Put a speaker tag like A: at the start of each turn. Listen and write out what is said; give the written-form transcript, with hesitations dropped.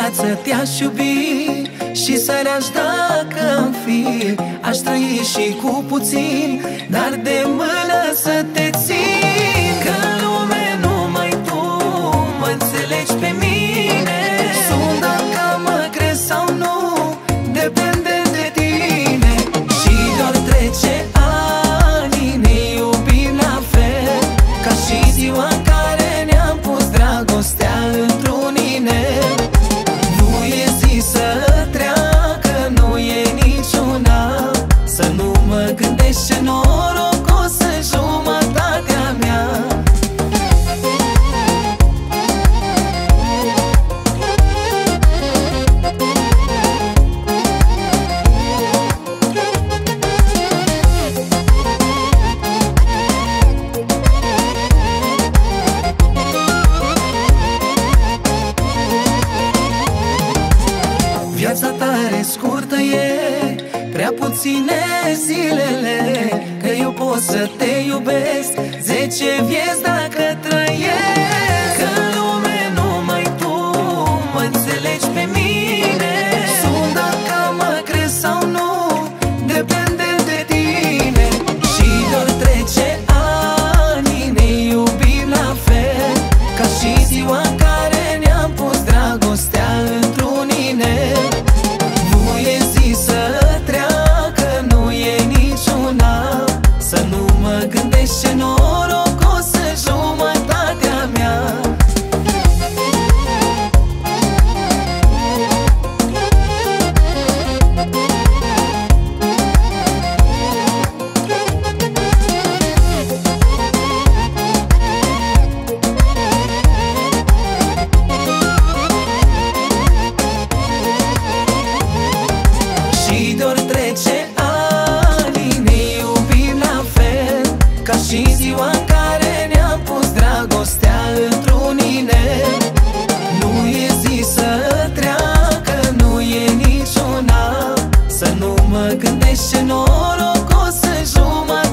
A: viață te-aș iubi și să-ți dacă-mi fi. Aș trăi și cu puțin, dar de mână să te țin. Că în lume numai tu mă înțelegi pe mine. Sunt dacă mă crezi sau nu, depinde de tine. Și doar trece ani, ne iubim la fel, ca și ziua în care ne-am pus dragostea într-un inel. Nu e zi să treacă, nu e niciuna, să nu mă gândești ce norocos în jumătatea mea. Viața tare scurtă e, prea puține zilele, că eu pot să te iubesc 10 vieți dacă trăiesc. Că în lume numai tu mă înțelegi pe mine. Sunt dacă mă crezi sau nu, depinde de tine. Și doar trece ani, ne iubim la fel, ca și ziua în care ne-am pus dragostea într-un inel. Nu e zi să treacă, nu e niciuna, să nu mă gândești ce norocos în jumătatea mea. Și doar trece ani, ne iubim la fel, ca și ziua în care ne-am pus dragostea într-un inel. Nu e zi să treacă, nu e niciuna, să nu mă gândești ce norocos în jumătatea.